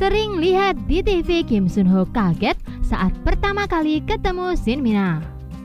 Sering lihat di TV Kim Sun Ho kaget saat pertama kali ketemu Shin Mina.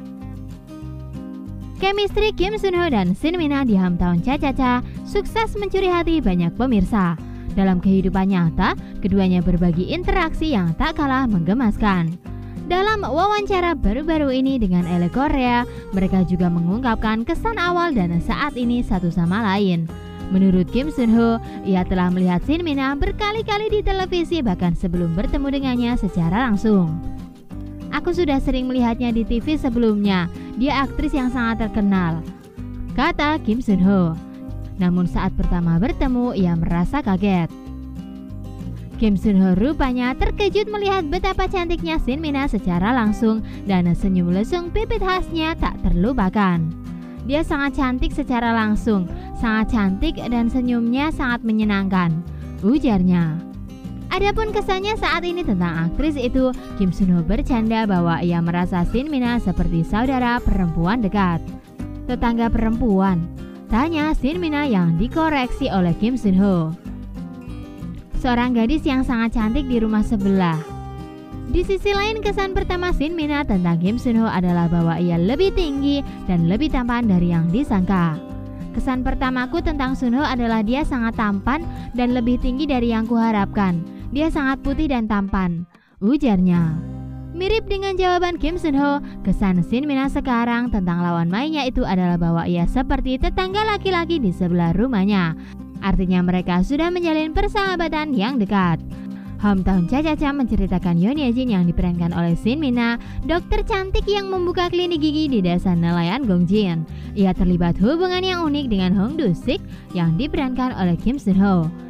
Chemistry Kim Sun Ho dan Shin Mina di Hometown Cha Cha Cha sukses mencuri hati banyak pemirsa. Dalam kehidupan nyata, keduanya berbagi interaksi yang tak kalah menggemaskan. Dalam wawancara baru-baru ini dengan Elle Korea, mereka juga mengungkapkan kesan awal dan saat ini satu sama lain. Menurut Kim Sun Ho, ia telah melihat Shin Mina berkali-kali di televisi bahkan sebelum bertemu dengannya secara langsung. Aku sudah sering melihatnya di TV sebelumnya, dia aktris yang sangat terkenal, kata Kim Sun Ho. Namun saat pertama bertemu, ia merasa kaget. Kim Sun Ho rupanya terkejut melihat betapa cantiknya Shin Mina secara langsung dan senyum lesung pipit khasnya tak terlupakan. Dia sangat cantik secara langsung, sangat cantik dan senyumnya sangat menyenangkan, ujarnya. Adapun kesannya saat ini tentang aktris itu, Kim Sun Ho bercanda bahwa ia merasa Shin Mina seperti saudara perempuan dekat. Tetangga perempuan, tanya Shin Mina yang dikoreksi oleh Kim Sun Ho. Seorang gadis yang sangat cantik di rumah sebelah. Di sisi lain, kesan pertama Shin Mina tentang Kim Sun Ho adalah bahwa ia lebih tinggi dan lebih tampan dari yang disangka. Kesan pertamaku tentang Sun Ho adalah dia sangat tampan dan lebih tinggi dari yang kuharapkan. Dia sangat putih dan tampan, ujarnya. Mirip dengan jawaban Kim Sun Ho, kesan Shin Mina sekarang tentang lawan mainnya itu adalah bahwa ia seperti tetangga laki-laki di sebelah rumahnya. Artinya mereka sudah menjalin persahabatan yang dekat. Hometown Cha Cha Cha menceritakan Yoon Ye Jin yang diperankan oleh Shin Mina, dokter cantik yang membuka klinik gigi di desa nelayan Gongjin. Ia terlibat hubungan yang unik dengan Hong Do Sik yang diperankan oleh Kim Sun Ho.